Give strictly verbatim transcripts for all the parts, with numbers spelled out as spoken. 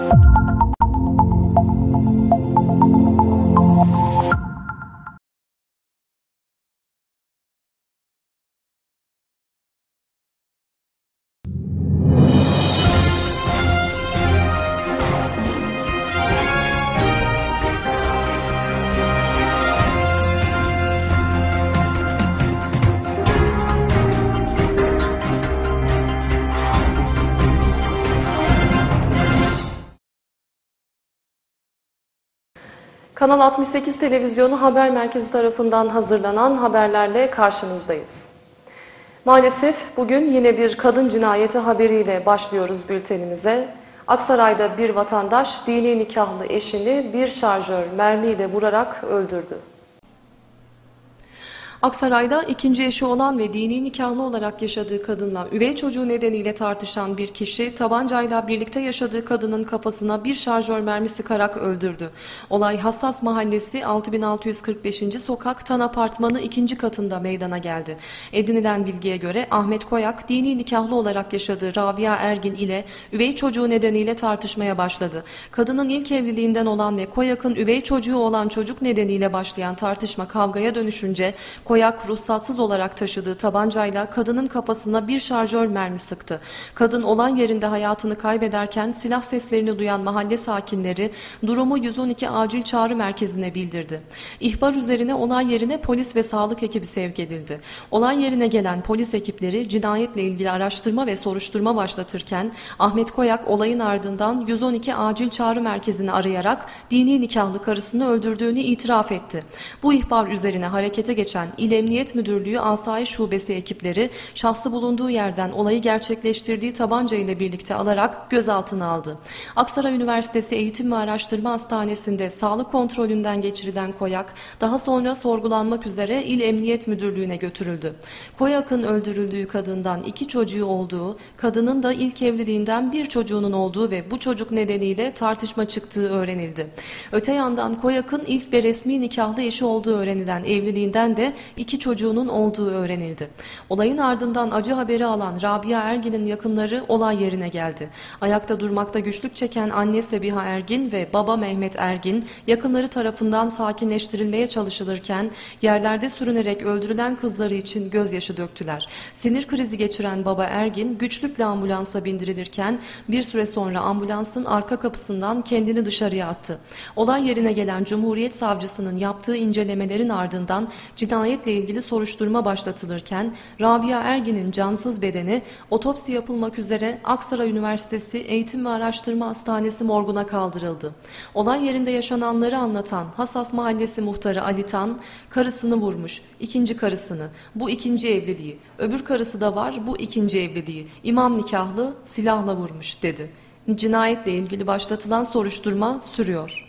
Kanal altmış sekiz Televizyonu Haber Merkezi tarafından hazırlanan haberlerle karşınızdayız. Maalesef bugün yine bir kadın cinayeti haberiyle başlıyoruz bültenimize. Aksaray'da bir vatandaş dini nikahlı eşini bir şarjör mermiyle vurarak öldürdü. Aksaray'da ikinci eşi olan ve dini nikahlı olarak yaşadığı kadınla üvey çocuğu nedeniyle tartışan bir kişi tabancayla birlikte yaşadığı kadının kafasına bir şarjör mermi sıkarak öldürdü. Olay Hassas Mahallesi altı bin altı yüz kırk beşinci Sokak Tan Apartmanı ikinci katında meydana geldi. Edinilen bilgiye göre Ahmet Koyak dini nikahlı olarak yaşadığı Rabia Ergin ile üvey çocuğu nedeniyle tartışmaya başladı. Kadının ilk evliliğinden olan ve Koyak'ın üvey çocuğu olan çocuk nedeniyle başlayan tartışma kavgaya dönüşünce Koyak ruhsatsız olarak taşıdığı tabancayla kadının kafasına bir şarjör mermi sıktı. Kadın olay yerinde hayatını kaybederken silah seslerini duyan mahalle sakinleri durumu yüz on iki acil çağrı merkezine bildirdi. İhbar üzerine olay yerine polis ve sağlık ekibi sevk edildi. Olay yerine gelen polis ekipleri cinayetle ilgili araştırma ve soruşturma başlatırken Ahmet Koyak olayın ardından yüz on iki acil çağrı merkezini arayarak dini nikahlı karısını öldürdüğünü itiraf etti. Bu ihbar üzerine harekete geçen İl Emniyet Müdürlüğü Asayiş Şubesi ekipleri şahsı bulunduğu yerden olayı gerçekleştirdiği tabanca ile birlikte alarak gözaltına aldı. Aksaray Üniversitesi Eğitim ve Araştırma Hastanesi'nde sağlık kontrolünden geçirilen Koyak daha sonra sorgulanmak üzere İl Emniyet Müdürlüğü'ne götürüldü. Koyak'ın öldürüldüğü kadından iki çocuğu olduğu, kadının da ilk evliliğinden bir çocuğunun olduğu ve bu çocuk nedeniyle tartışma çıktığı öğrenildi. Öte yandan Koyak'ın ilk ve resmi nikahlı eşi olduğu öğrenilen evliliğinden de iki çocuğunun olduğu öğrenildi. Olayın ardından acı haberi alan Rabia Ergin'in yakınları olay yerine geldi. Ayakta durmakta güçlük çeken anne Sebiha Ergin ve baba Mehmet Ergin yakınları tarafından sakinleştirilmeye çalışılırken yerlerde sürünerek öldürülen kızları için gözyaşı döktüler. Sinir krizi geçiren baba Ergin güçlükle ambulansa bindirilirken bir süre sonra ambulansın arka kapısından kendini dışarıya attı. Olay yerine gelen Cumhuriyet Savcısının yaptığı incelemelerin ardından cinayetle ilgili soruşturma başlatılırken Rabia Ergin'in cansız bedeni otopsi yapılmak üzere Aksaray Üniversitesi Eğitim ve Araştırma Hastanesi morguna kaldırıldı. Olay yerinde yaşananları anlatan Hassas Mahallesi muhtarı Ali Tan, karısını vurmuş, ikinci karısını, bu ikinci evliliği, öbür karısı da var, bu ikinci evliliği, imam nikahlı, silahla vurmuş dedi. Cinayetle ilgili başlatılan soruşturma sürüyor.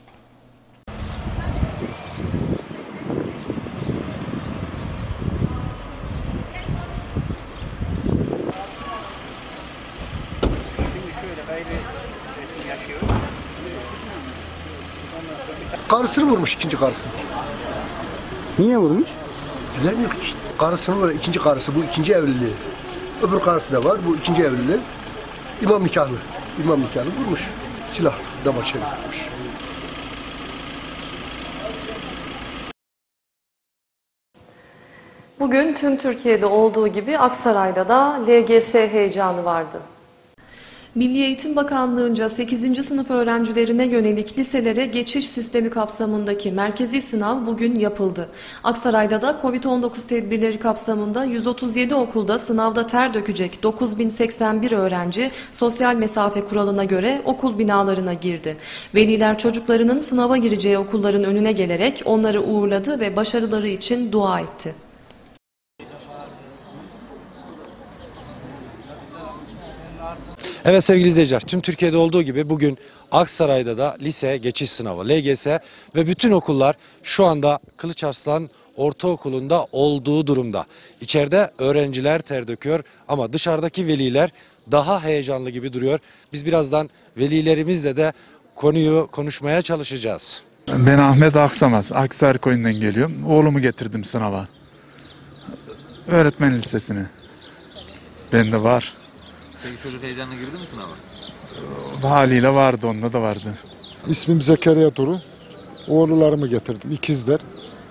Karısını vurmuş, ikinci karısını. Niye vurmuş? Bilmiyorum işte. Karısını vurmuş, ikinci karısı, bu ikinci evliliği. Öbür karısı da var, bu ikinci evliliği. İmam nikahlı, imam nikahlı vurmuş. Silah, damarçayla vurmuş. Bugün tüm Türkiye'de olduğu gibi Aksaray'da da L G S heyecanı vardı. Milli Eğitim Bakanlığı'nca sekizinci sınıf öğrencilerine yönelik liselere geçiş sistemi kapsamındaki merkezi sınav bugün yapıldı. Aksaray'da da Covid on dokuz tedbirleri kapsamında yüz otuz yedi okulda sınavda ter dökecek dokuz bin seksen bir öğrenci sosyal mesafe kuralına göre okul binalarına girdi. Veliler çocuklarının sınava gireceği okulların önüne gelerek onları uğurladı ve başarıları için dua etti. Evet sevgili izleyiciler, tüm Türkiye'de olduğu gibi bugün Aksaray'da da lise geçiş sınavı, L G S ve bütün okullar şu anda Kılıçarslan Ortaokulu'nda olduğu durumda. İçeride öğrenciler ter döküyor ama dışarıdaki veliler daha heyecanlı gibi duruyor. Biz birazdan velilerimizle de konuyu konuşmaya çalışacağız. Ben Ahmet Aksamaz, Aksaray Köyü'nden geliyorum. Oğlumu getirdim sınava. Öğretmen lisesine. Bende var. Peki çocuk heyecanla girdi mi sınava? Haliyle vardı, onda da vardı. İsmim Zekeriya Duru. Oğullarımı getirdim, ikizler.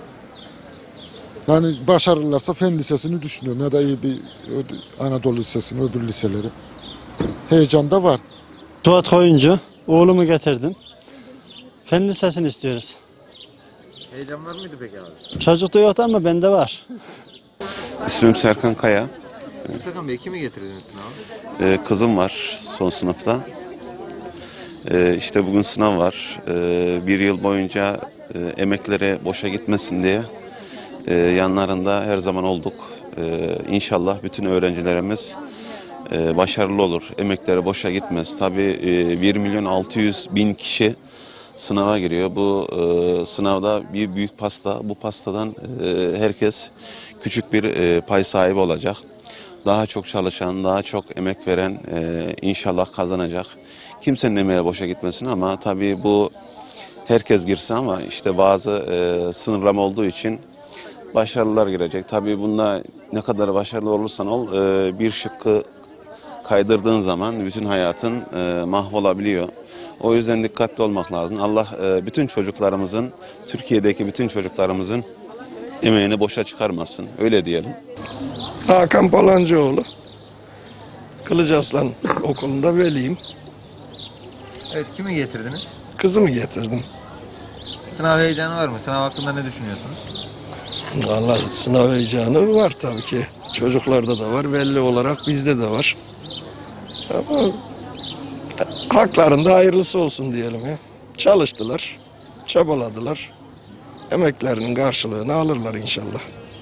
Yani başarırlarsa Fen Lisesi'ni düşünüyorum ya da iyi bir Anadolu Lisesi'ni, öbür liseleri. Heyecan da var. Suat Koyuncu, oğlumu getirdim. Fen Lisesi'ni istiyoruz. Heyecan var mıydı peki abi? Çocukta yoktu ama bende var. İsmim Serkan Kaya. Serkan Bey, kimi getirdiniz sınava? Ee, kızım var son sınıfta. Ee, işte bugün sınav var. Ee, bir yıl boyunca e, emekleri boşa gitmesin diye e, yanlarında her zaman olduk. Ee, İnşallah bütün öğrencilerimiz e, başarılı olur. Emekleri boşa gitmez. Tabii e, bir milyon altı yüz bin kişi sınava giriyor. Bu e, sınavda bir büyük pasta. Bu pastadan e, herkes küçük bir e, pay sahibi olacak. Daha çok çalışan, daha çok emek veren e, inşallah kazanacak. Kimsenin emeği boşa gitmesin ama tabii bu herkes girse ama işte bazı e, sınırlama olduğu için başarılılar girecek. Tabii bunda ne kadar başarılı olursan ol e, bir şıkkı kaydırdığın zaman bütün hayatın e, mahvolabiliyor. O yüzden dikkatli olmak lazım. Allah e, bütün çocuklarımızın, Türkiye'deki bütün çocuklarımızın emeğini boşa çıkarmasın. Öyle diyelim. Hakan Palancıoğlu. Kılıçarslan Okulu'nda veliyim. Evet, kimi getirdiniz? Kızımı getirdim. Sınav heyecanı var mı? Sınav hakkında ne düşünüyorsunuz? Vallahi sınav heyecanı var tabii ki. Çocuklarda da var, belli olarak bizde de var. Ama haklarında hayırlısı olsun diyelim ya. Çalıştılar, çabaladılar. Emeklerinin karşılığını alırlar inşallah.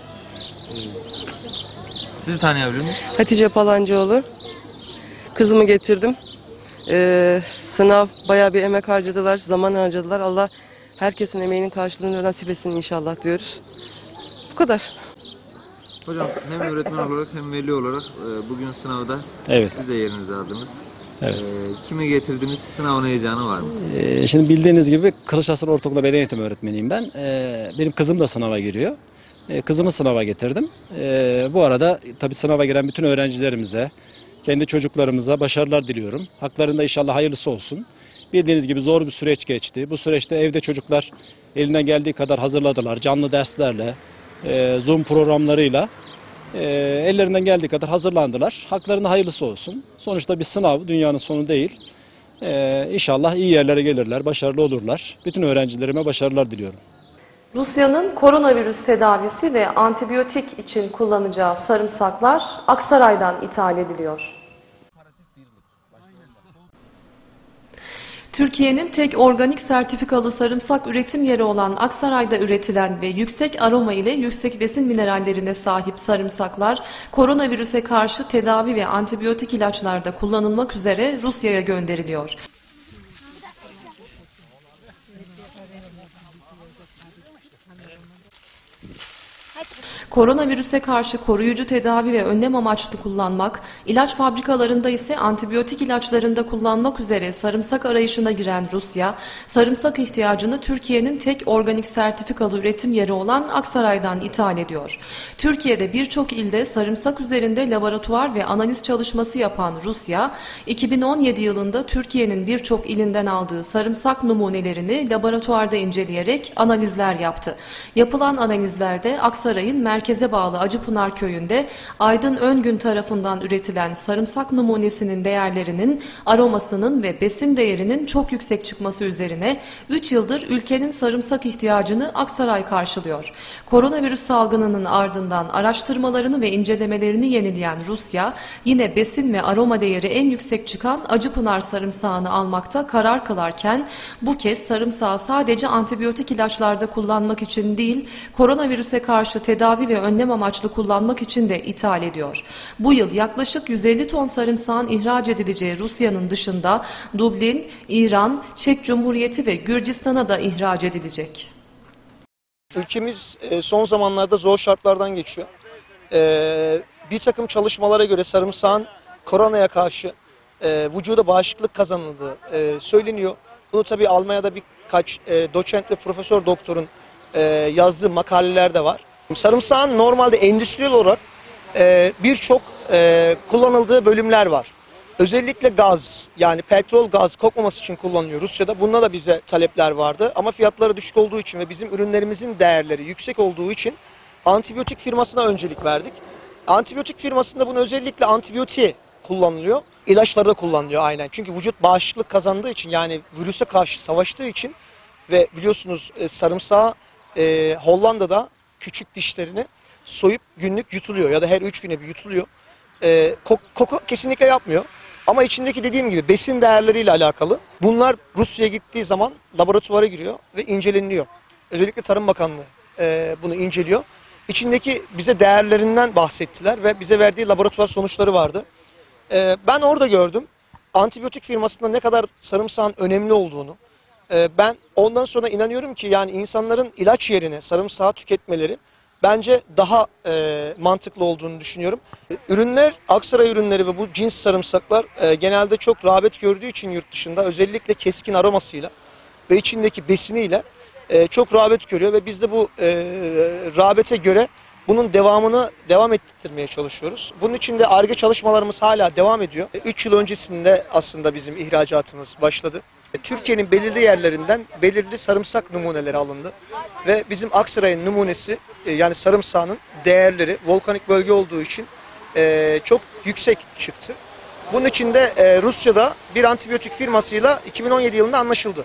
Sizi tanıyabilir miyim? Hatice Palancıoğlu. Kızımı getirdim. Ee, sınav bayağı bir emek harcadılar, zaman harcadılar. Allah herkesin emeğinin karşılığını nasip etsin inşallah diyoruz. Bu kadar. Hocam, hem öğretmen olarak hem veli olarak e, bugün sınavda Evet. siz de yerinizi aldınız. Evet. E, kimi getirdiniz? Sınavın heyecanı var mı? Ee, şimdi bildiğiniz gibi Kılıçarslan Ortaokulu'nda beden eğitimi öğretmeniyim ben. Ee, benim kızım da sınava giriyor. Ee, kızımı sınava getirdim. Ee, bu arada tabii sınava giren bütün öğrencilerimize, kendi çocuklarımıza başarılar diliyorum. Haklarında inşallah hayırlısı olsun. Bildiğiniz gibi zor bir süreç geçti. Bu süreçte evde çocuklar elinden geldiği kadar hazırladılar. Canlı derslerle, e, Zoom programlarıyla e, ellerinden geldiği kadar hazırlandılar. Haklarında hayırlısı olsun. Sonuçta bir sınav, dünyanın sonu değil. E, İnşallah iyi yerlere gelirler, başarılı olurlar. Bütün öğrencilerime başarılar diliyorum. Rusya'nın koronavirüs tedavisi ve antibiyotik için kullanacağı sarımsaklar Aksaray'dan ithal ediliyor. Türkiye'nin tek organik sertifikalı sarımsak üretim yeri olan Aksaray'da üretilen ve yüksek aroma ile yüksek besin minerallerine sahip sarımsaklar koronavirüse karşı tedavi ve antibiyotik ilaçlarda kullanılmak üzere Rusya'ya gönderiliyor. Koronavirüse karşı koruyucu tedavi ve önlem amaçlı kullanmak, ilaç fabrikalarında ise antibiyotik ilaçlarında kullanmak üzere sarımsak arayışına giren Rusya, sarımsak ihtiyacını Türkiye'nin tek organik sertifikalı üretim yeri olan Aksaray'dan ithal ediyor. Türkiye'de birçok ilde sarımsak üzerinde laboratuvar ve analiz çalışması yapan Rusya, iki bin on yedi yılında Türkiye'nin birçok ilinden aldığı sarımsak numunelerini laboratuvarda inceleyerek analizler yaptı. Yapılan analizlerde Aksaray'ın merkeze bağlı Acıpınar köyünde Aydın Öngün tarafından üretilen sarımsak numunesinin değerlerinin aromasının ve besin değerinin çok yüksek çıkması üzerine üç yıldır ülkenin sarımsak ihtiyacını Aksaray karşılıyor. Koronavirüs salgınının ardından araştırmalarını ve incelemelerini yenileyen Rusya, yine besin ve aroma değeri en yüksek çıkan Acıpınar sarımsağını almakta karar kılarken bu kez sarımsağı sadece antibiyotik ilaçlarda kullanmak için değil, koronavirüse karşı tedavi ve önlem amaçlı kullanmak için de ithal ediyor. Bu yıl yaklaşık yüz elli ton sarımsağın ihraç edileceği Rusya'nın dışında Dublin, İran, Çek Cumhuriyeti ve Gürcistan'a da ihraç edilecek. Ülkemiz son zamanlarda zor şartlardan geçiyor. Bir takım çalışmalara göre sarımsağın koronaya karşı vücuda bağışıklık kazanıldığı söyleniyor. Bunu tabii Almanya'da birkaç doçent ve profesör doktorun yazdığı makaleler de var. Sarımsağın normalde endüstriyel olarak birçok kullanıldığı bölümler var. Özellikle gaz, yani petrol gaz kokmaması için kullanılıyor Rusya'da. Bunda da bize talepler vardı ama fiyatları düşük olduğu için ve bizim ürünlerimizin değerleri yüksek olduğu için antibiyotik firmasına öncelik verdik. Antibiyotik firmasında bunu özellikle antibiyotiğe kullanılıyor. İlaçlarda kullanılıyor aynen. Çünkü vücut bağışıklık kazandığı için, yani virüse karşı savaştığı için ve biliyorsunuz e, sarımsağı e, Hollanda'da küçük dişlerini soyup günlük yutuluyor ya da her üç güne bir yutuluyor. E, kok, koku kesinlikle yapmıyor. Ama içindeki dediğim gibi besin değerleriyle alakalı. Bunlar Rusya'ya gittiği zaman laboratuvara giriyor ve inceleniyor. Özellikle Tarım Bakanlığı e, bunu inceliyor. İçindeki bize değerlerinden bahsettiler ve bize verdiği laboratuvar sonuçları vardı. E, ben orada gördüm antibiyotik firmasında ne kadar sarımsağın önemli olduğunu. E, ben ondan sonra inanıyorum ki yani insanların ilaç yerine sarımsağı tüketmeleri bence daha e, mantıklı olduğunu düşünüyorum. Ürünler, Aksaray ürünleri ve bu cins sarımsaklar e, genelde çok rağbet gördüğü için yurt dışında özellikle keskin aromasıyla ve içindeki besiniyle e, çok rağbet görüyor ve biz de bu e, rağbete göre bunun devamını devam ettirmeye çalışıyoruz. Bunun için de Ar-Ge çalışmalarımız hala devam ediyor. üç yıl öncesinde aslında bizim ihracatımız başladı. Türkiye'nin belirli yerlerinden belirli sarımsak numuneleri alındı. Ve bizim Aksaray'ın numunesi yani sarımsağının değerleri volkanik bölge olduğu için çok yüksek çıktı. Bunun için de Rusya'da bir antibiyotik firmasıyla iki bin on yedi yılında anlaşıldı.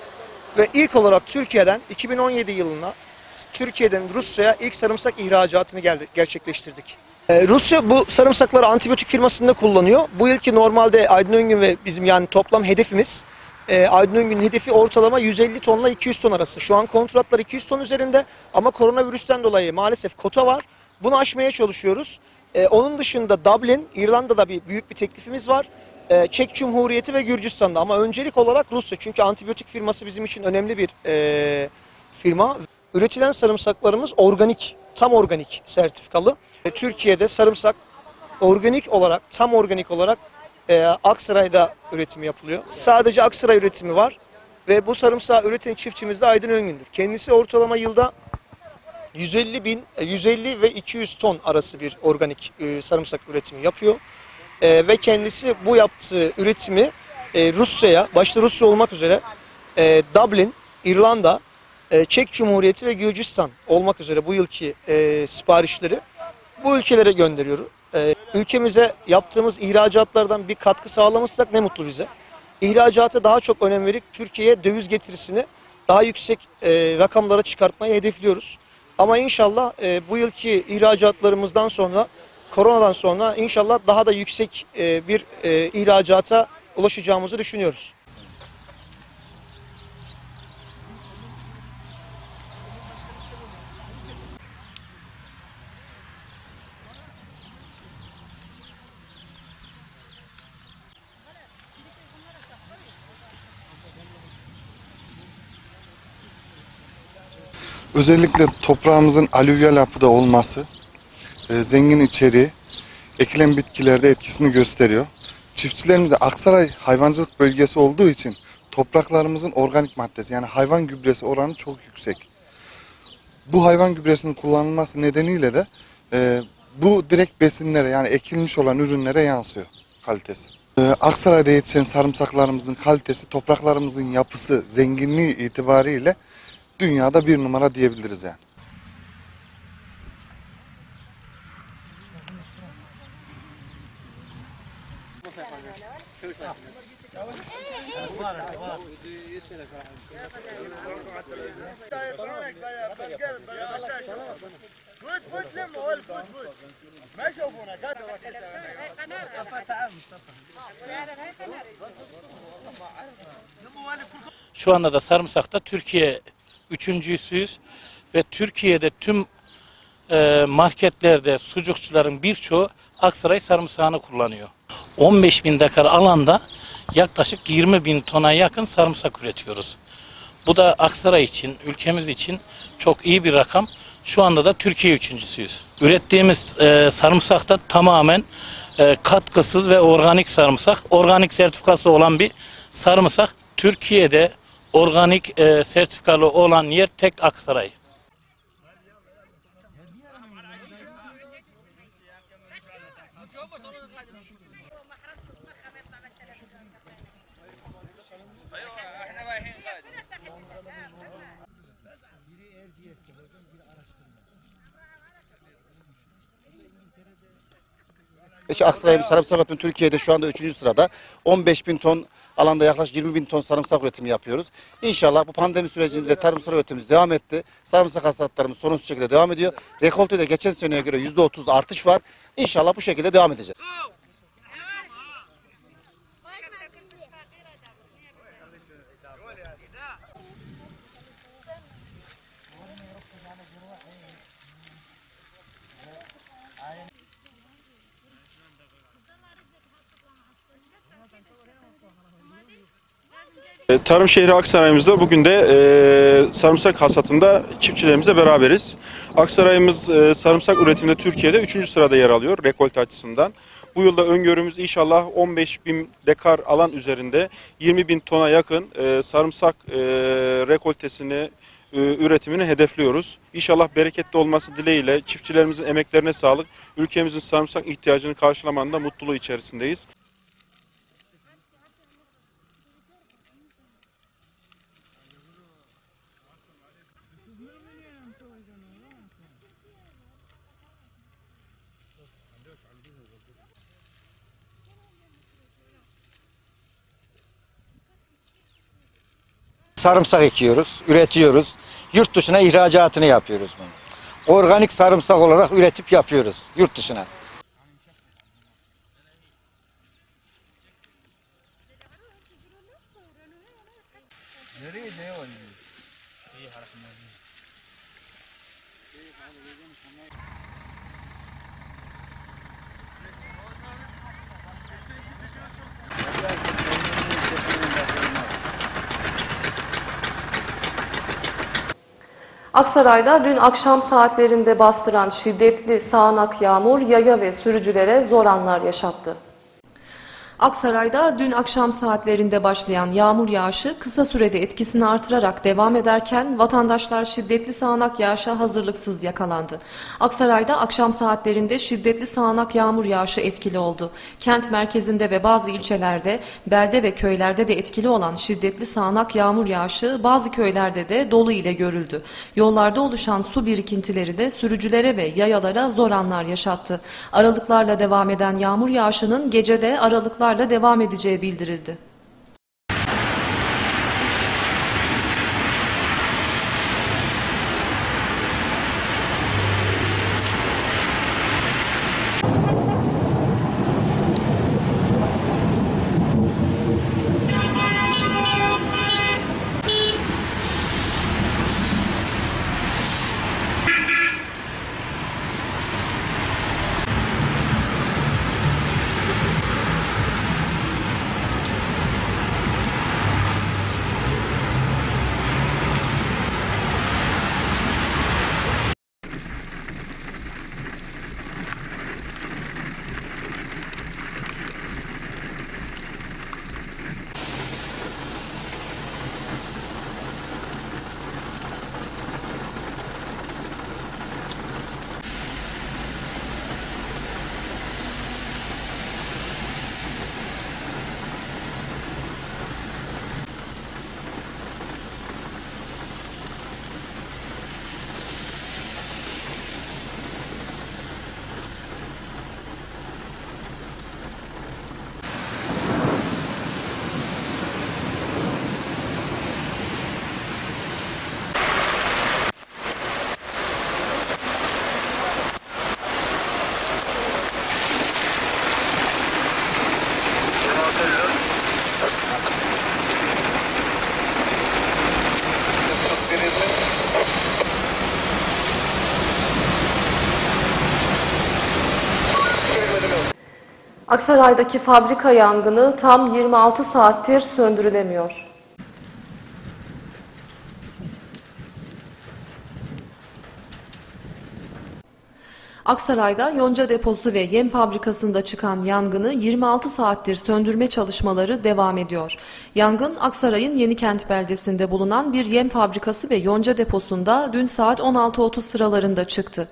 Ve ilk olarak Türkiye'den iki bin on yedi yılına Türkiye'den Rusya'ya ilk sarımsak ihracatını gerçekleştirdik. Ee, Rusya bu sarımsakları antibiyotik firmasında kullanıyor. Bu yılki normalde Aydın Öngün ve bizim yani toplam hedefimiz e, Aydın Öngün'ün hedefi ortalama yüz elli tonla iki yüz ton arası. Şu an kontratlar iki yüz ton üzerinde ama koronavirüsten dolayı maalesef kota var. Bunu aşmaya çalışıyoruz. Ee, onun dışında Dublin, İrlanda'da bir büyük bir teklifimiz var. Ee, Çek Cumhuriyeti ve Gürcistan'da ama öncelik olarak Rusya. Çünkü antibiyotik firması bizim için önemli bir e, firma. Üretilen sarımsaklarımız organik, tam organik sertifikalı. Türkiye'de sarımsak organik olarak, tam organik olarak e, Aksaray'da üretimi yapılıyor. Sadece Aksaray üretimi var ve bu sarımsağı üreten çiftçimiz de Aydın Öngün'dür. Kendisi ortalama yılda yüz elli bin, yüz elli ve iki yüz ton arası bir organik e, sarımsak üretimi yapıyor. E, ve kendisi bu yaptığı üretimi e, Rusya'ya, başta Rusya olmak üzere e, Dublin, İrlanda, Çek Cumhuriyeti ve Gürcistan olmak üzere bu yılki e, siparişleri bu ülkelere gönderiyoruz. E, ülkemize yaptığımız ihracatlardan bir katkı sağlamışsak ne mutlu bize. İhracata daha çok önem verip Türkiye'ye döviz getirisini daha yüksek e, rakamlara çıkartmayı hedefliyoruz. Ama inşallah e, bu yılki ihracatlarımızdan sonra, koronadan sonra inşallah daha da yüksek e, bir e, ihracata ulaşacağımızı düşünüyoruz. Özellikle toprağımızın alüvyal yapıda olması, e, zengin içeriği, ekilen bitkilerde etkisini gösteriyor. Çiftçilerimizde Aksaray hayvancılık bölgesi olduğu için topraklarımızın organik maddesi yani hayvan gübresi oranı çok yüksek. Bu hayvan gübresinin kullanılması nedeniyle de e, bu direkt besinlere yani ekilmiş olan ürünlere yansıyor kalitesi. E, Aksaray'da yetişen sarımsaklarımızın kalitesi, topraklarımızın yapısı, zenginliği itibariyle dünyada bir numara diyebiliriz yani. Şu anda da sarımsakta Türkiye üçüncüsüyüz ve Türkiye'de tüm e, marketlerde sucukçuların birçoğu Aksaray sarımsağını kullanıyor. on beş bin dekar alanda yaklaşık yirmi bin tona yakın sarımsak üretiyoruz. Bu da Aksaray için, ülkemiz için çok iyi bir rakam. Şu anda da Türkiye üçüncüsüyüz. Ürettiğimiz e, sarımsak da tamamen e, katkısız ve organik sarımsak. Organik sertifikası olan bir sarımsak. Türkiye'de organik e, sertifikalı olan yer tek Aksaray. Peki Aksaray sarımsak üretimi Türkiye'de şu anda üçüncü sırada. on beş bin ton alanda yaklaşık yirmi bin ton sarımsak üretimi yapıyoruz. İnşallah bu pandemi sürecinde tarımsal üretimimiz devam etti. Sarımsak hasatlarımız sorunsuz şekilde devam ediyor. Rekoltede geçen seneye göre yüzde otuz artış var. İnşallah bu şekilde devam edeceğiz. Tarım şehri Aksaray'ımızda bugün de e, sarımsak hasatında çiftçilerimizle beraberiz. Aksaray'ımız e, sarımsak üretiminde Türkiye'de üçüncü sırada yer alıyor rekolte açısından. Bu yılda öngörümüz inşallah on beş bin dekar alan üzerinde yirmi bin tona yakın e, sarımsak e, rekoltesini, e, üretimini hedefliyoruz. İnşallah bereketli olması dileğiyle çiftçilerimizin emeklerine sağlık, ülkemizin sarımsak ihtiyacını karşılamanın da mutluluğu içerisindeyiz. Sarımsak ekiyoruz, üretiyoruz. Yurt dışına ihracatını yapıyoruz bunu. Organik sarımsak olarak üretip yapıyoruz yurt dışına. Aksaray'da dün akşam saatlerinde bastıran şiddetli sağanak yağmur yaya ve sürücülere zor anlar yaşattı. Aksaray'da dün akşam saatlerinde başlayan yağmur yağışı kısa sürede etkisini artırarak devam ederken vatandaşlar şiddetli sağanak yağışa hazırlıksız yakalandı. Aksaray'da akşam saatlerinde şiddetli sağanak yağmur yağışı etkili oldu. Kent merkezinde ve bazı ilçelerde, belde ve köylerde de etkili olan şiddetli sağanak yağmur yağışı bazı köylerde de dolu ile görüldü. Yollarda oluşan su birikintileri de sürücülere ve yayalara zor anlar yaşattı. Aralıklarla devam eden yağmur yağışının gecede aralıklarla devam edeceği bildirildi. Aksaray'daki fabrika yangını tam yirmi altı saattir söndürülemiyor. Aksaray'da yonca deposu ve yem fabrikasında çıkan yangını yirmi altı saattir söndürme çalışmaları devam ediyor. Yangın Aksaray'ın Yenikent beldesinde bulunan bir yem fabrikası ve yonca deposunda dün saat on altı otuz sıralarında çıktı.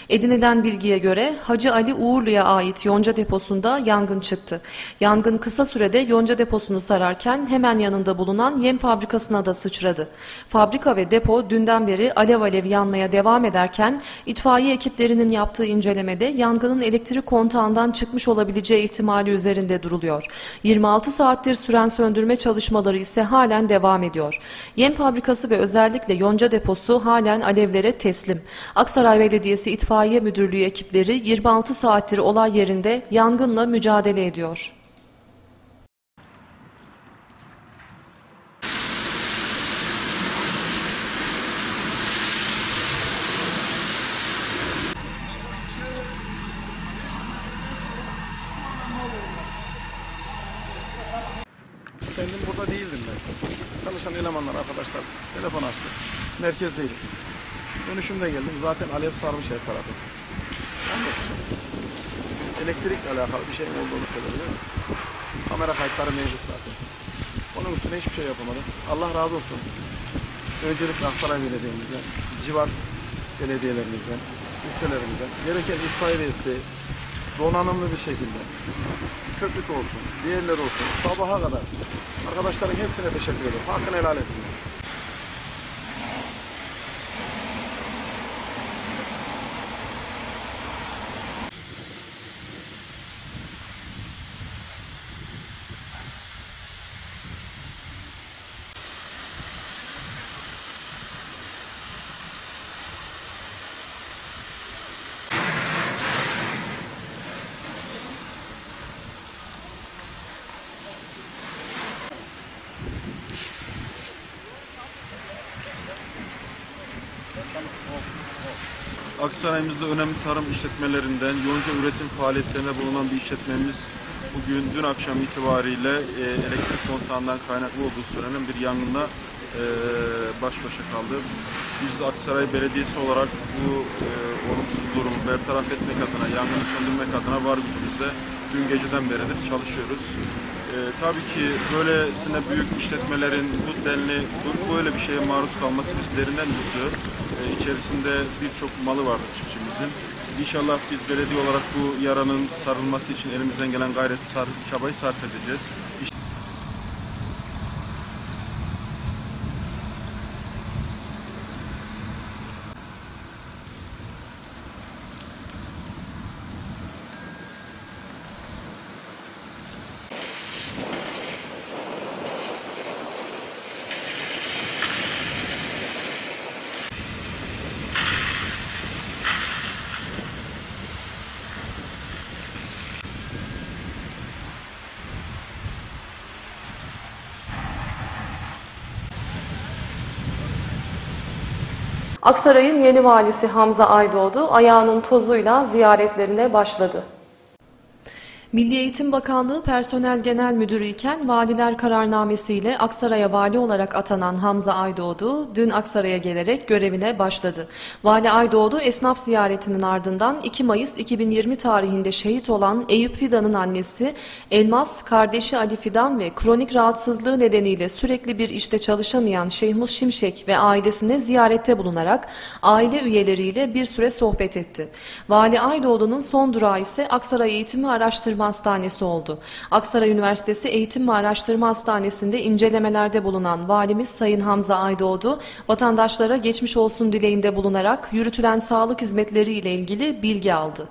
Edinilen bilgiye göre Hacı Ali Uğurlu'ya ait yonca deposunda yangın çıktı. Yangın kısa sürede yonca deposunu sararken hemen yanında bulunan yem fabrikasına da sıçradı. Fabrika ve depo dünden beri alev alev yanmaya devam ederken itfaiye ekiplerinin yaptığı incelemede yangının elektrik kontağından çıkmış olabileceği ihtimali üzerinde duruluyor. yirmi altı saattir süren söndürme çalışmaları ise halen devam ediyor. Yem fabrikası ve özellikle yonca deposu halen alevlere teslim. Aksaray Belediyesi İtfaiye Müdürlüğü ekipleri yirmi altı saattir olay yerinde yangınla mücadele ediyor. Kendim burada değildim ben. Çalışan elemanlar, arkadaşlar telefon açtı. Merkezdeydim. Dönüşümde geldim. Zaten alev sarmış her tarafı. Elektrikle alakalı bir şey olduğunu söyledi. Kamera kayıtları mevcut zaten. Onun üstüne hiçbir şey yapamadım. Allah razı olsun. Öncelikle Aksaray Belediye'mizden, civar belediyelerimizden, ilçelerimizden gereken itfaiye desteği donanımlı bir şekilde köprük olsun, diğerler olsun, sabaha kadar arkadaşların hepsine teşekkür ederim. Hakkını helal etsin. Aksaray'ımızda önemli tarım işletmelerinden yonca üretim faaliyetlerine bulunan bir işletmemiz bugün dün akşam itibariyle e, elektrik kontağından kaynaklı olduğu söylenen bir yangınla e, baş başa kaldı. Biz Aksaray Belediyesi olarak bu e, olumsuz durumu bertaraf etmek adına, yangını söndürmek adına var gücümüzle dün geceden beridir çalışıyoruz. E, tabii ki böylesine büyük işletmelerin bu denli, bu, böyle bir şeye maruz kalması bizi derinden üzdü. E, içerisinde birçok malı vardı çiftçimizin. İnşallah biz belediye olarak bu yaranın sarılması için elimizden gelen gayreti, çabayı sarf edeceğiz. Aksaray'ın yeni valisi Hamza Aydoğdu ayağının tozuyla ziyaretlerine başladı. Milli Eğitim Bakanlığı Personel Genel Müdürü iken valiler kararnamesiyle Aksaray'a vali olarak atanan Hamza Aydoğdu dün Aksaray'a gelerek görevine başladı. Vali Aydoğdu esnaf ziyaretinin ardından iki Mayıs iki bin yirmi tarihinde şehit olan Eyüp Fidan'ın annesi Elmas, kardeşi Ali Fidan ve kronik rahatsızlığı nedeniyle sürekli bir işte çalışamayan Şehmus Şimşek ve ailesine ziyarette bulunarak aile üyeleriyle bir süre sohbet etti. Vali Aydoğdu'nun son durağı ise Aksaray Eğitim ve Araştırma Hastanesi oldu. Aksaray Üniversitesi Eğitim ve Araştırma Hastanesi'nde incelemelerde bulunan valimiz Sayın Hamza Aydoğdu, vatandaşlara geçmiş olsun dileğinde bulunarak yürütülen sağlık hizmetleri ile ilgili bilgi aldı.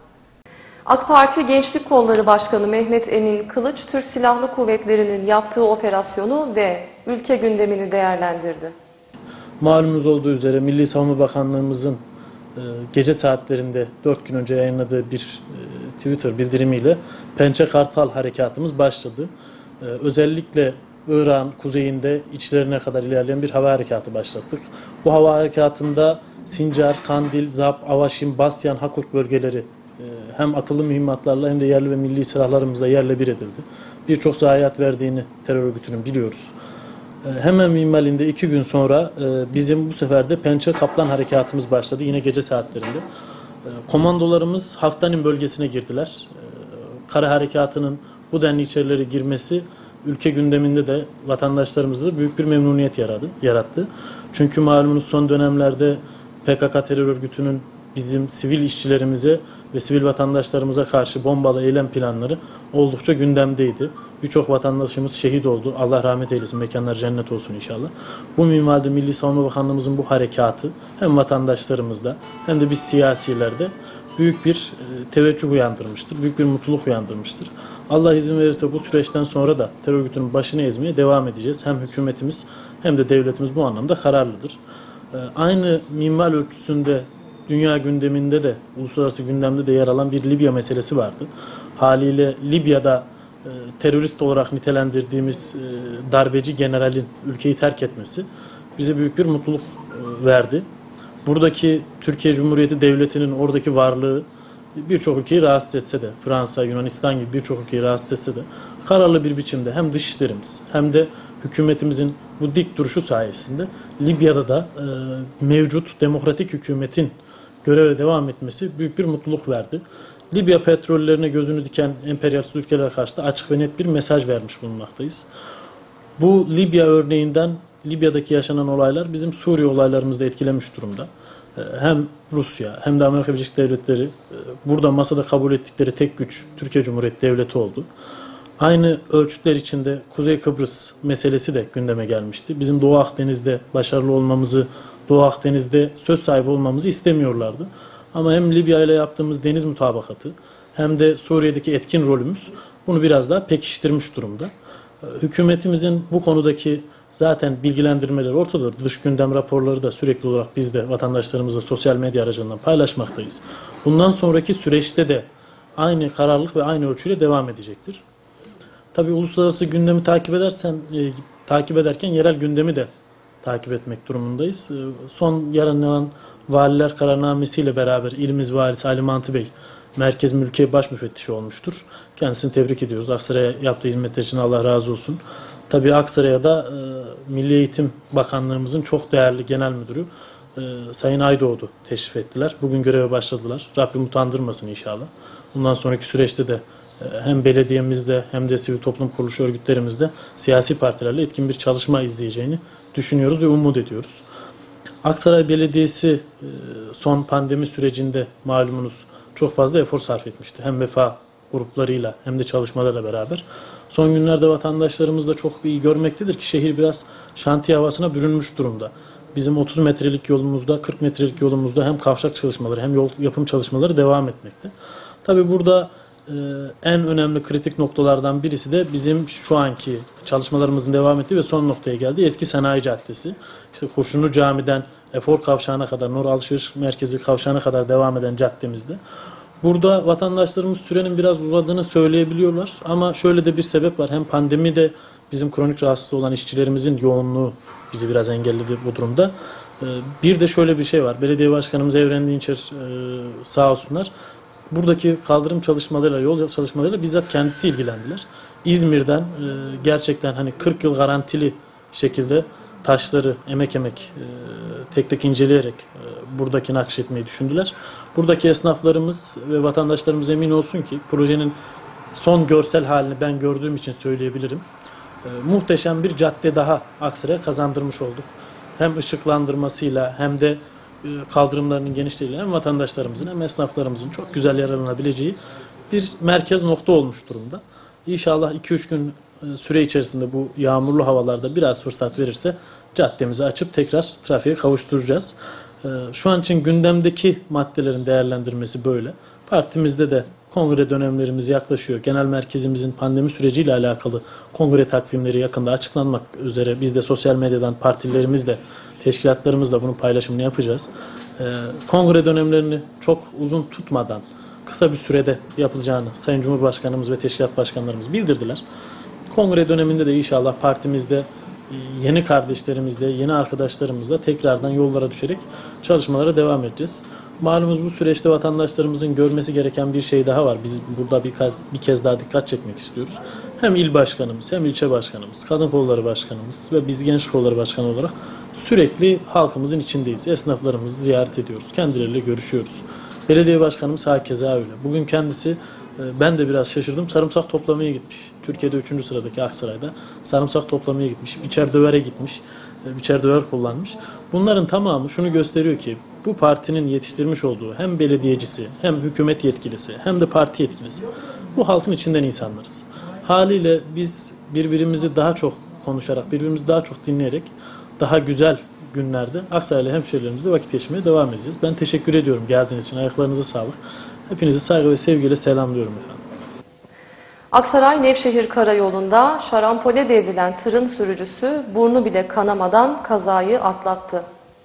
AK Parti Gençlik Kolları Başkanı Mehmet Emin Kılıç, Türk Silahlı Kuvvetleri'nin yaptığı operasyonu ve ülke gündemini değerlendirdi. Malumunuz olduğu üzere Milli Savunma Bakanlığımızın gece saatlerinde dört gün önce yayınladığı bir Twitter bildirimiyle Pençe Kartal harekatımız başladı. Özellikle İran kuzeyinde içlerine kadar ilerleyen bir hava harekatı başlattık. Bu hava harekatında Sincar, Kandil, Zap, Avaşin, Basyan, Hakurk bölgeleri hem akıllı mühimmatlarla hem de yerli ve milli silahlarımızla yerle bir edildi. Birçok zayiat verdiğini terör örgütünün biliyoruz. Hemen minvalinde iki gün sonra bizim bu sefer de Pençe Kaplan harekatımız başladı yine gece saatlerinde. Komandolarımız Haftanin bölgesine girdiler. Kara harekatının bu denli içerilere girmesi ülke gündeminde de vatandaşlarımızda büyük bir memnuniyet yarattı. Çünkü malumunuz son dönemlerde P K K terör örgütünün bizim sivil işçilerimize ve sivil vatandaşlarımıza karşı bombalı eylem planları oldukça gündemdeydi. Birçok vatandaşımız şehit oldu. Allah rahmet eylesin, mekanları cennet olsun inşallah. Bu minvalde Milli Savunma Bakanlığımızın bu harekatı hem vatandaşlarımızda hem de biz siyasilerde büyük bir teveccüh uyandırmıştır, büyük bir mutluluk uyandırmıştır. Allah izin verirse bu süreçten sonra da terör örgütünün başını ezmeye devam edeceğiz. Hem hükümetimiz hem de devletimiz bu anlamda kararlıdır. Aynı minval ölçüsünde dünya gündeminde de, uluslararası gündemde de yer alan bir Libya meselesi vardı. Haliyle Libya'da e, terörist olarak nitelendirdiğimiz e, darbeci generalin ülkeyi terk etmesi bize büyük bir mutluluk e, verdi. Buradaki Türkiye Cumhuriyeti Devleti'nin oradaki varlığı birçok ülkeyi rahatsız etse de, Fransa, Yunanistan gibi birçok ülkeyi rahatsız etse de kararlı bir biçimde hem dışişlerimiz hem de hükümetimizin bu dik duruşu sayesinde Libya'da da e, mevcut demokratik hükümetin göreve devam etmesi büyük bir mutluluk verdi. Libya petrollerine gözünü diken emperyalist ülkelere karşı da açık ve net bir mesaj vermiş bulunmaktayız. Bu Libya örneğinden Libya'daki yaşanan olaylar bizim Suriye olaylarımızı da etkilemiş durumda. Hem Rusya hem de Amerika Birleşik Devletleri burada masada kabul ettikleri tek güç Türkiye Cumhuriyeti Devleti oldu. Aynı ölçütler içinde Kuzey Kıbrıs meselesi de gündeme gelmişti. Bizim Doğu Akdeniz'de başarılı olmamızı, Doğu Akdeniz'de söz sahibi olmamızı istemiyorlardı. Ama hem Libya ile yaptığımız deniz mutabakatı hem de Suriye'deki etkin rolümüz bunu biraz daha pekiştirmiş durumda. Hükümetimizin bu konudaki zaten bilgilendirmeleri ortadadır. Dış gündem raporları da sürekli olarak biz de vatandaşlarımızla sosyal medya aracılığından paylaşmaktayız. Bundan sonraki süreçte de aynı kararlılık ve aynı ölçüyle devam edecektir. Tabii uluslararası gündemi takip edersen, e, takip ederken yerel gündemi de takip etmek durumundayız. E, son yayınlanan valiler kararnamesiyle beraber ilimiz valisi Ali Mantı Bey Merkez Mülkiye Baş Müfettişi olmuştur. Kendisini tebrik ediyoruz. Aksaray'a yaptığı hizmetler için Allah razı olsun. Tabii Aksaray'a da e, Milli Eğitim Bakanlığımızın çok değerli genel müdürü e, Sayın Aydoğdu teşrif ettiler. Bugün göreve başladılar. Rabbim utandırmasın inşallah. Bundan sonraki süreçte de e, hem belediyemizde hem de sivil toplum kuruluş örgütlerimizde siyasi partilerle etkin bir çalışma izleyeceğini düşünüyoruz ve umut ediyoruz. Aksaray Belediyesi e, son pandemi sürecinde malumunuz çok fazla efor sarf etmişti. Hem vefa gruplarıyla hem de çalışmalarla beraber. Son günlerde vatandaşlarımız da çok iyi görmektedir ki şehir biraz şantiye havasına bürünmüş durumda. Bizim otuz metrelik yolumuzda, kırk metrelik yolumuzda hem kavşak çalışmaları hem yol yapım çalışmaları devam etmekte. Tabii burada e, en önemli kritik noktalardan birisi de bizim şu anki çalışmalarımızın devam ettiği ve son noktaya geldiği Eski Sanayi Caddesi. İşte Kurşunlu Cami'den Efor Kavşağı'na kadar, Nur Alışveriş Merkezi Kavşağı'na kadar devam eden caddemizde. Burada vatandaşlarımız sürenin biraz uzadığını söyleyebiliyorlar ama şöyle de bir sebep var. Hem pandemide bizim kronik rahatsız olan işçilerimizin yoğunluğu bizi biraz engelledi bu durumda. Bir de şöyle bir şey var. Belediye Başkanımız Evren Dinçer sağ olsunlar. Buradaki kaldırım çalışmalarıyla, yol çalışmalarıyla bizzat kendisi ilgilendiler. İzmir'den gerçekten hani kırk yıl garantili şekilde taşları emek emek tek tek inceleyerek buradaki nakşetmeyi düşündüler. Buradaki esnaflarımız ve vatandaşlarımız emin olsun ki projenin son görsel halini ben gördüğüm için söyleyebilirim. Muhteşem bir cadde daha Aksaray'a kazandırmış olduk. Hem ışıklandırmasıyla hem de kaldırımlarının genişliğiyle hem vatandaşlarımızın hem esnaflarımızın çok güzel yararlanabileceği bir merkez nokta olmuş durumda. İnşallah iki üç gün süre içerisinde bu yağmurlu havalarda biraz fırsat verirse caddemizi açıp tekrar trafiğe kavuşturacağız. Şu an için gündemdeki maddelerin değerlendirmesi böyle. Partimizde de kongre dönemlerimiz yaklaşıyor. Genel merkezimizin pandemi süreciyle alakalı kongre takvimleri yakında açıklanmak üzere. Biz de sosyal medyadan partilerimizle, teşkilatlarımızla bunun paylaşımını yapacağız. Kongre dönemlerini çok uzun tutmadan kısa bir sürede yapılacağını Sayın Cumhurbaşkanımız ve teşkilat başkanlarımız bildirdiler. Kongre döneminde de inşallah partimizde yeni kardeşlerimizle, yeni arkadaşlarımızla tekrardan yollara düşerek çalışmalara devam edeceğiz. Malumuz bu süreçte vatandaşlarımızın görmesi gereken bir şey daha var. Biz burada bir kez, bir kez daha dikkat çekmek istiyoruz. Hem il başkanımız, hem ilçe başkanımız, kadın kolları başkanımız ve biz genç kolları başkanı olarak sürekli halkımızın içindeyiz. Esnaflarımızı ziyaret ediyoruz. Kendileriyle görüşüyoruz. Belediye başkanımız hakeza öyle. Bugün kendisi, ben de biraz şaşırdım, sarımsak toplamaya gitmiş. Türkiye'de üçüncü sıradaki Aksaray'da sarımsak toplamaya gitmiş. Biçer Döver'e gitmiş. biçer döver kullanmış. Bunların tamamı şunu gösteriyor ki bu partinin yetiştirmiş olduğu hem belediyecisi hem hükümet yetkilisi hem de parti yetkilisi bu halkın içinden insanlarız. Haliyle biz birbirimizi daha çok konuşarak, birbirimizi daha çok dinleyerek daha güzel günlerde Aksaraylı hemşehrilerimizle vakit geçirmeye devam edeceğiz. Ben teşekkür ediyorum geldiğiniz için. Ayaklarınıza sağlık. Hepinizi saygı ve sevgiyle selamlıyorum efendim. Aksaray-Nevşehir Karayolu'nda şarampole devrilen tırın sürücüsü burnu bile kanamadan kazayı atlattı.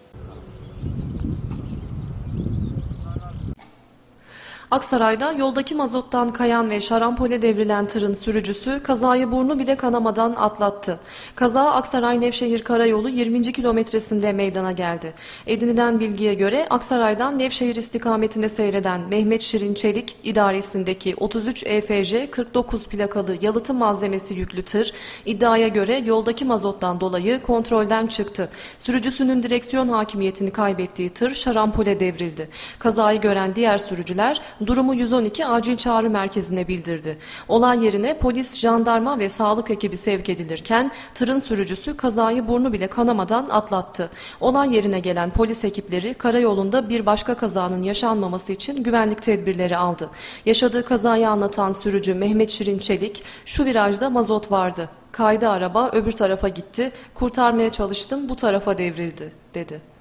Aksaray'da yoldaki mazottan kayan ve şarampole devrilen tırın sürücüsü kazayı burnu bile kanamadan atlattı. Kaza Aksaray-Nevşehir Karayolu yirminci kilometresinde meydana geldi. Edinilen bilgiye göre Aksaray'dan Nevşehir istikametinde seyreden Mehmet Şirin Çelik idaresindeki otuz üç E F J kırk dokuz plakalı yalıtım malzemesi yüklü tır iddiaya göre yoldaki mazottan dolayı kontrolden çıktı. Sürücüsünün direksiyon hakimiyetini kaybettiği tır şarampole devrildi. Kazayı gören diğer sürücüler durumu yüz on iki acil çağrı merkezine bildirdi. Olay yerine polis, jandarma ve sağlık ekibi sevk edilirken tırın sürücüsü kazayı burnu bile kanamadan atlattı. Olay yerine gelen polis ekipleri karayolunda bir başka kazanın yaşanmaması için güvenlik tedbirleri aldı. Yaşadığı kazayı anlatan sürücü Mehmet Şirin Çelik, "Şu virajda mazot vardı. Kaydı araba öbür tarafa gitti. Kurtarmaya çalıştım, bu tarafa devrildi," dedi.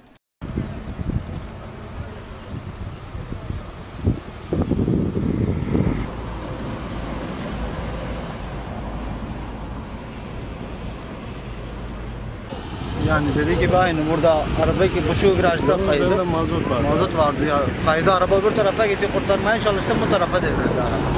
Yani dediği gibi aynı. Burada araba ki bu şu virajda kaydı. mazot vardı. Mazot vardı ya. Kaydı araba öbür tarafa gitti. Kurtarmaya çalıştım, bu tarafa devrildi araba.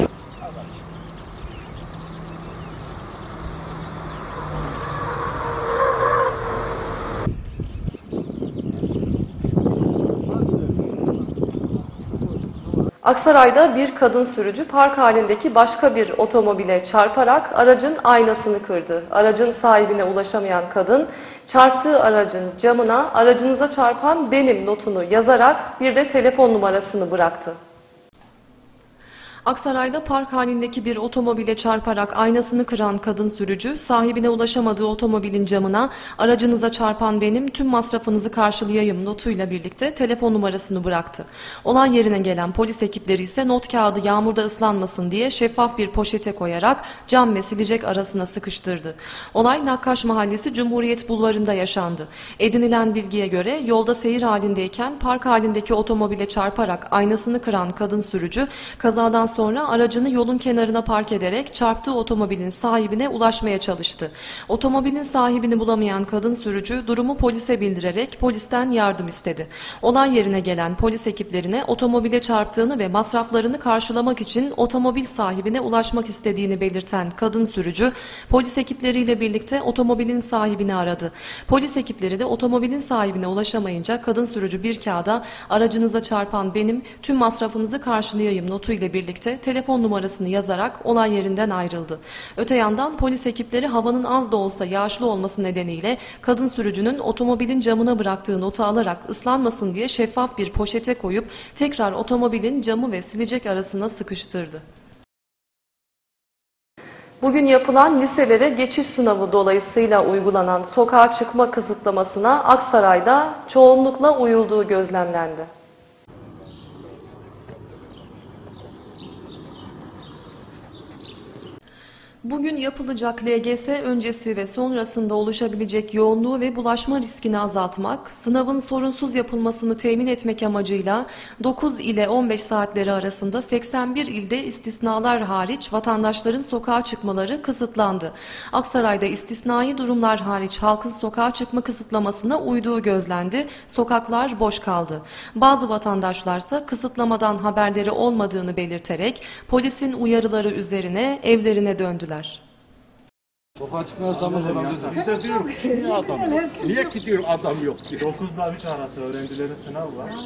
Aksaray'da bir kadın sürücü park halindeki başka bir otomobile çarparak aracın aynasını kırdı. Aracın sahibine ulaşamayan kadın çarptığı aracın camına "Aracınıza çarpan benim" notunu yazarak bir de telefon numarasını bıraktı. Aksaray'da park halindeki bir otomobile çarparak aynasını kıran kadın sürücü, sahibine ulaşamadığı otomobilin camına "Aracınıza çarpan benim, tüm masrafınızı karşılayayım" notuyla birlikte telefon numarasını bıraktı. Olay yerine gelen polis ekipleri ise not kağıdı yağmurda ıslanmasın diye şeffaf bir poşete koyarak cam ve silecek arasına sıkıştırdı. Olay Nakkaş Mahallesi Cumhuriyet Bulvarı'nda yaşandı. Edinilen bilgiye göre yolda seyir halindeyken park halindeki otomobile çarparak aynasını kıran kadın sürücü kazadan sonra aracını yolun kenarına park ederek çarptığı otomobilin sahibine ulaşmaya çalıştı. Otomobilin sahibini bulamayan kadın sürücü durumu polise bildirerek polisten yardım istedi. Olay yerine gelen polis ekiplerine otomobile çarptığını ve masraflarını karşılamak için otomobil sahibine ulaşmak istediğini belirten kadın sürücü polis ekipleriyle birlikte otomobilin sahibini aradı. Polis ekipleri de otomobilin sahibine ulaşamayınca kadın sürücü bir kağıda "Aracınıza çarpan benim, tüm masrafınızı karşılayayım" notuyla birlikte telefon numarasını yazarak olay yerinden ayrıldı. Öte yandan polis ekipleri havanın az da olsa yağışlı olması nedeniyle kadın sürücünün otomobilin camına bıraktığı notu alarak ıslanmasın diye şeffaf bir poşete koyup tekrar otomobilin camı ve silecek arasına sıkıştırdı. Bugün yapılan liselere geçiş sınavı dolayısıyla uygulanan sokağa çıkma kısıtlamasına Aksaray'da çoğunlukla uyulduğu gözlemlendi. Bugün yapılacak L G S öncesi ve sonrasında oluşabilecek yoğunluğu ve bulaşma riskini azaltmak, sınavın sorunsuz yapılmasını temin etmek amacıyla dokuz ile on beş saatleri arasında seksen bir ilde istisnalar hariç vatandaşların sokağa çıkmaları kısıtlandı. Aksaray'da istisnai durumlar hariç halkın sokağa çıkma kısıtlamasına uyduğu gözlendi, sokaklar boş kaldı. Bazı vatandaşlarsa kısıtlamadan haberleri olmadığını belirterek polisin uyarıları üzerine evlerine döndüler. Sokağa çıkmıyorsanız biz de diyoruz ki niye adam yok? Niye gidiyor adam yok ki? dokuzla üç arası öğrencilerin sınavı var.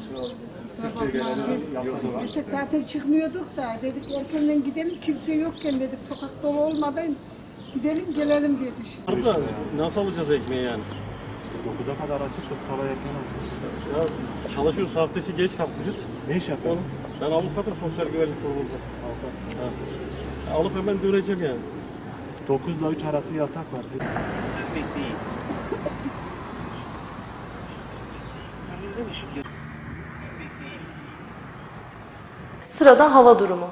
Biz zaten çıkmıyorduk da dedik erkenden gidelim, kimse yokken dedik, sokak dolu olmadan gidelim gelelim diye düşündük. Burada nasıl alacağız ekmeği yani? İşte dokuza kadar açıktık, sabah erken açıktık. Ya çalışıyoruz, hafta içi geç kalkmışız. Ne iş yapıyorsun? Ben avukatım, sosyal güvenlik kurulunda. Avukat. Ha. Alıp hemen döneceğim yani. dokuzla üç arası yasak var. Değil. Sırada hava durumu.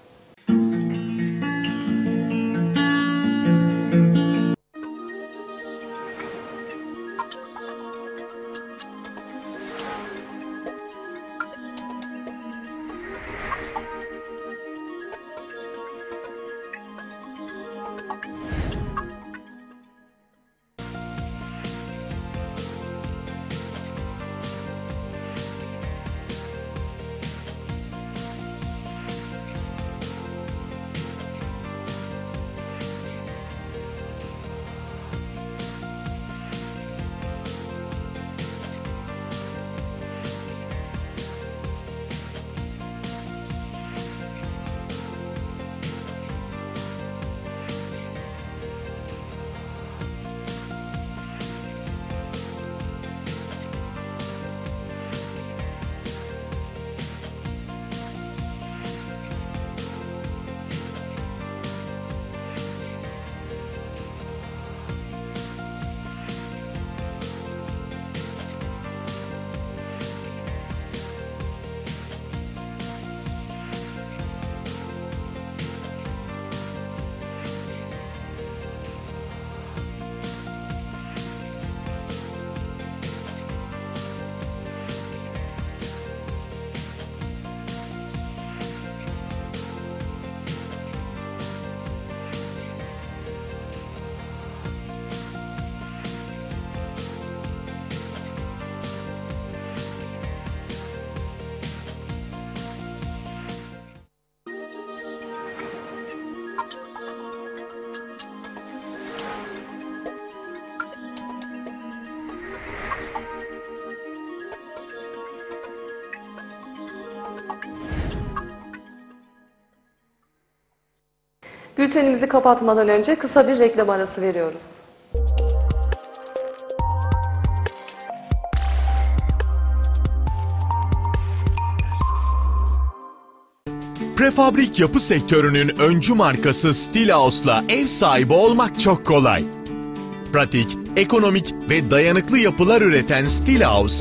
Bültenimizi kapatmadan önce kısa bir reklam arası veriyoruz. Prefabrik yapı sektörünün öncü markası Stilhaus'la ev sahibi olmak çok kolay. Pratik, ekonomik ve dayanıklı yapılar üreten Stilhaus,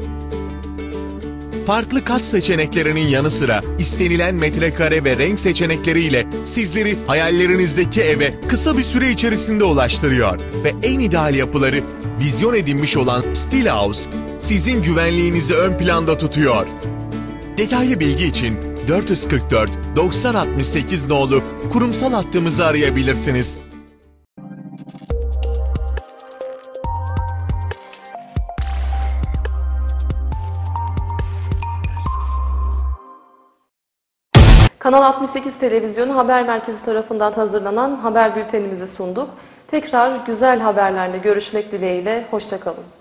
farklı kat seçeneklerinin yanı sıra istenilen metrekare ve renk seçenekleriyle sizleri hayallerinizdeki eve kısa bir süre içerisinde ulaştırıyor. Ve en ideal yapıları vizyon edinmiş olan Stilhaus, sizin güvenliğinizi ön planda tutuyor. Detaylı bilgi için dört yüz kırk dört doksan altmış sekiz nolu kurumsal hattımızı arayabilirsiniz. Kanal altmış sekiz Televizyonu Haber Merkezi tarafından hazırlanan haber bültenimizi sunduk. Tekrar güzel haberlerle görüşmek dileğiyle, hoşça kalın.